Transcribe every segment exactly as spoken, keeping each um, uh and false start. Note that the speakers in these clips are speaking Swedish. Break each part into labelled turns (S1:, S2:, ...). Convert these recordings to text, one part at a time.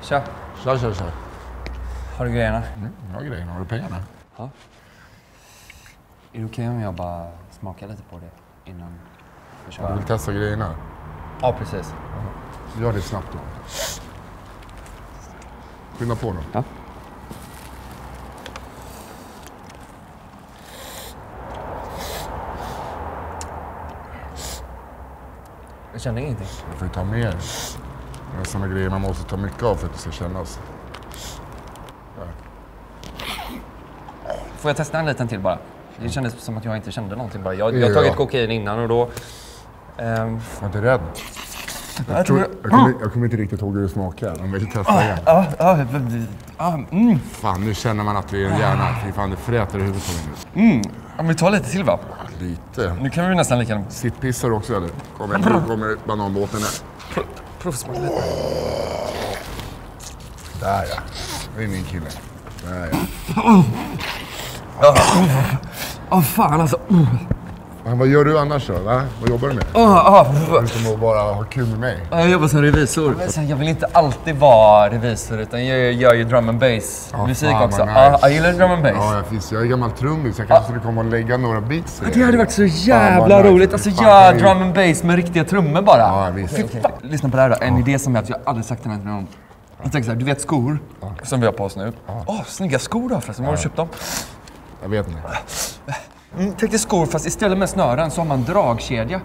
S1: Tja.
S2: Tja, tja, tja.
S1: Har du grejerna?
S2: Mm, jag har grejerna. Har du pengarna?
S1: Ja. Är det okej om jag bara smakar lite på det innan vi kör?
S2: Du vill testa grejerna?
S1: Ja, precis.
S2: Ja. Gör det snabbt då. Skynda på då.
S1: Ja. Jag känner ingenting.
S2: Jag får ju ta mer. Det är sådana grejer man måste ta mycket av för att det ska kännas. Där.
S1: Får jag testa en liten till bara? Det kändes som att jag inte kände någonting bara. Jag, jag har tagit
S2: Ja.
S1: kokain innan och då... Ehm,
S2: Var inte rädd. Jag,
S1: jag
S2: tror,
S1: tror...
S2: jag, kommer, jag kommer inte riktigt ihåg hur det smakar. Om vi testar igen.
S1: Ja, ja, ja, mm.
S2: Fan, nu känner man att det är en hjärna. Fy fan, det fräter i huvudet på mig nu.
S1: Mm. Om vi tar lite till va?
S2: Lite.
S1: Nu kan vi nästan lika gärna...
S2: Sittpissar också eller? Kommer, nu kommer bananbåten där.
S1: Provsmaka lite.
S2: Där ja. Det är min kille. Där ja.
S1: Åh oh, fan alltså.
S2: Men vad gör du annars då? Va? Vad jobbar du med?
S1: Oh, oh.
S2: Förutom att bara ha kul med mig.
S1: Jag jobbar som revisor. Jag vill inte alltid vara revisor utan jag gör ju drum and bass
S2: Ja,
S1: musik
S2: fan,
S1: också.
S2: nice.
S1: Ja, jag gillar drum and bass.
S2: Ja, jag, finns, jag är gammal trummis. Jag kanske skulle komma och lägga några beats.
S1: Ja, det hade varit så jävla
S2: fan,
S1: roligt. Alltså
S2: fan,
S1: gör
S2: fan,
S1: drum and bass med riktiga trummor bara.
S2: Ja, visst.
S1: Okay, okay. Lyssna på det här då. En idé som jag, jag har aldrig sagt till någon. Jag tänker så här, du vet skor ja. som vi har på oss nu. Åh, ja. oh, snygga skor då förresten. Var har du köpt dem?
S2: Jag vet inte.
S1: Mm, tänk dig skor fast istället med snören så har man dragkedja.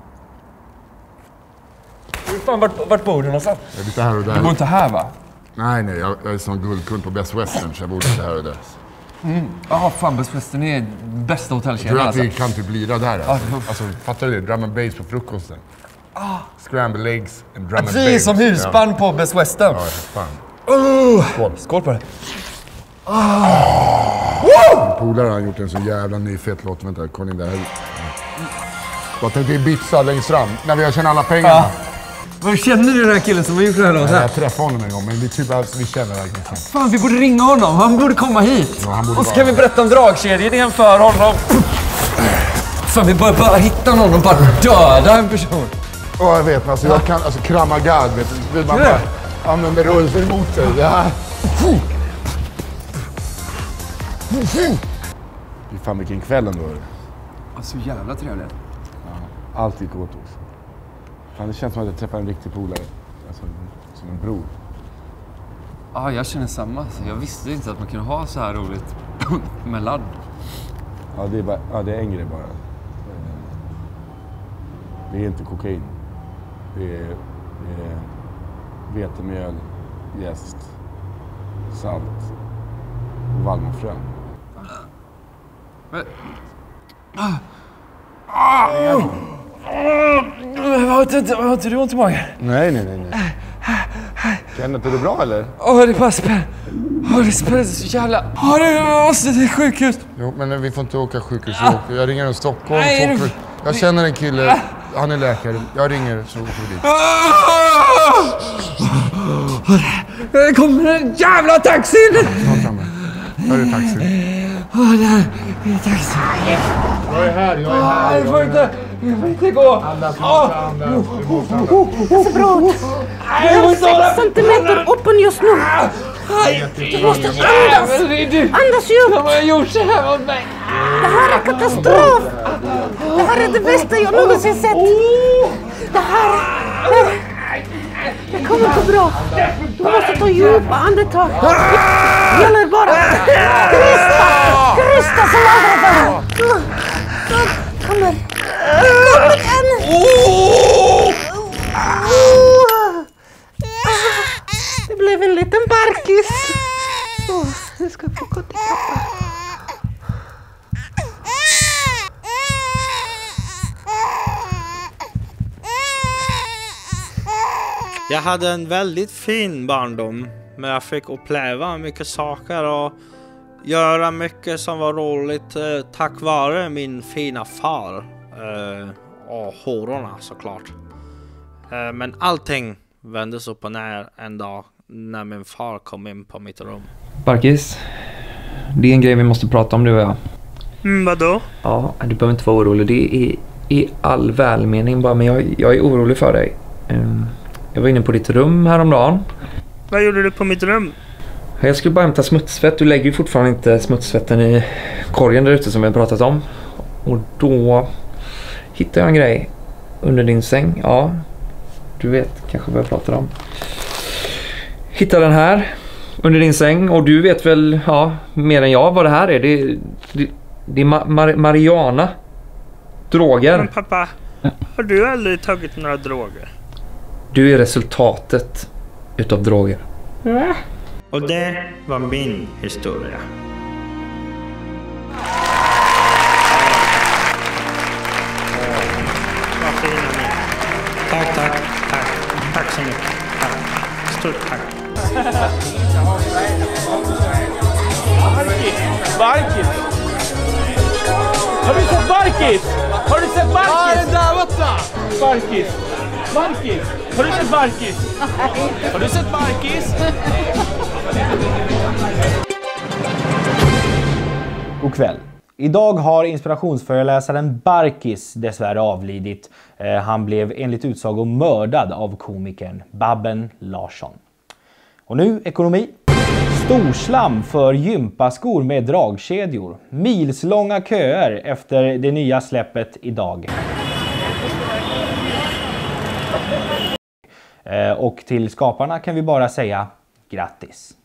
S1: Hur fan, vart, vart bor du någonstans?
S2: Jag är lite här och där.
S1: Du bor inte här va?
S2: Nej, nej. Jag, jag är som guldkund på Best Western så jag bor lite här och där.
S1: Mm. Ja, fan Best Western är bästa hotellkedjan.
S2: Jag tror att vi
S1: alltså.
S2: kan typ lira där. Alltså, alltså fattar du det? Drum and bass på frukosten.
S1: Ah.
S2: Scramble eggs and drum and bass.
S1: Vi är som husband ja. på Best Western.
S2: Ja, fan.
S1: Uh.
S2: Skål.
S1: Skål på det.
S2: Ah. Polare har gjort en så jävla ny fet låt. Vänta, kolla in där. Jag tänkte Ibiza längst fram. När vi har tjänat alla pengarna.
S1: Ah. Vad känner du den här killen som har gjort det här låten?
S2: Jag träffade honom en gång, men vi, typ, alltså, vi känner verkligen.
S1: Fan, vi borde ringa honom. Han borde komma hit.
S2: Ja, han borde
S1: och så
S2: bara...
S1: kan vi berätta om dragkedjan för honom. Fan, vi bör bara hitta någon och bara döda en person.
S2: Ja, jag vet. Alltså, jag kan alltså kramagad, vet du. Man bara använder rörelser mot dig. Ja. Fy fan, vilken kväll ändå.
S1: Ja, så jävla trevligt.
S2: Ja, allt gick åt också. Fan, det känns som att jag träffar en riktig polare. Alltså, som en bror.
S1: Ja, jag känner samma. Jag visste inte att man kunde ha så här roligt med ladd.
S2: Ja, det är, bara, ja, det är en grej bara. Det är inte kokain. Det är, det är vetemjöl, jäst, salt och vallmofrön.
S1: Men... Ah. Ah. Har inte, har inte du ont i magen?
S2: Nej, nej, nej. nej. Känner inte du bra eller?
S1: Åh, det bara spänner. Åh, det spänner så jävla... Åh, det måste till sjukhus.
S2: Jo, men vi får inte åka sjukhus. Jag, jag ringer en Stockholm.
S1: Nej,
S2: du... Jag känner en kille. Han är läkare. Jag ringer så åker vi dit.
S1: Det kommer en jävla taxi!
S2: Snart framme. Här är taxin.
S1: Åh, där är taxin.
S2: Jag är här, jag är här.
S1: Jag får inte... Jag får inte gå.
S2: Andas, andas, andas.
S3: Det ser bra ut. Du har sex centimeter öppen just nu. Du måste andas. Andas djupt.
S1: De har gjort så här mot mig.
S3: Det här är katastrof. Det här är det bästa jag någonsin sett. Det här... Det kommer gå bra. Du måste ta djupa andetag. Det gäller bara... Krysta! Krysta som andra förr. Kommer. Kommer igen. Det blev en liten barkis. Så, nu ska jag få gå till pappa.
S4: Jag hade en väldigt fin barndom, men jag fick uppleva mycket saker och göra mycket som var roligt eh, tack vare min fina far eh, och hororna såklart. Eh, men allting vändes upp och ner en dag när min far kom in på mitt rum.
S5: Barkis, det är en grej vi måste prata om, du och jag.
S4: Mm, vadå?
S5: Ja, du behöver inte vara orolig. Det är i all välmening bara, men jag, jag är orolig för dig. Um, jag var inne på ditt rum häromdagen.
S4: Vad gjorde du på mitt rum?
S5: Jag skulle bara hämta smutsvett. Du lägger ju fortfarande inte smutsvetten i korgen där ute som vi har pratat om. Och då hittade jag en grej under din säng. Ja, du vet kanske vad jag pratar om. Hittade den här under din säng. Och du vet väl, ja, mer än jag vad det här är. Det, det, det är ma- mar- marijuana. Droger.
S4: Men pappa, har du aldrig tagit några droger?
S5: Du är resultatet utav droger.
S3: Mm.
S4: Och det var min historia. Vad fina ni. Tack, tack, tack. Tack så mycket. Tack. Stort tack.
S6: Barkis! Har du sett Barkis? Har du sett Barkis? Ja, den där borta! Barkis! Barkis! Har du sett Barkis? Har du sett Barkis?
S7: God kväll. Idag har inspirationsföreläsaren Barkis dessvärre avlidit. Eh, han blev enligt utsago mördad av komikern Babben Larsson. Och nu ekonomi. Storslam för gympaskor med dragkedjor. Milslånga köer efter det nya släppet idag. Eh, och till skaparna kan vi bara säga grattis.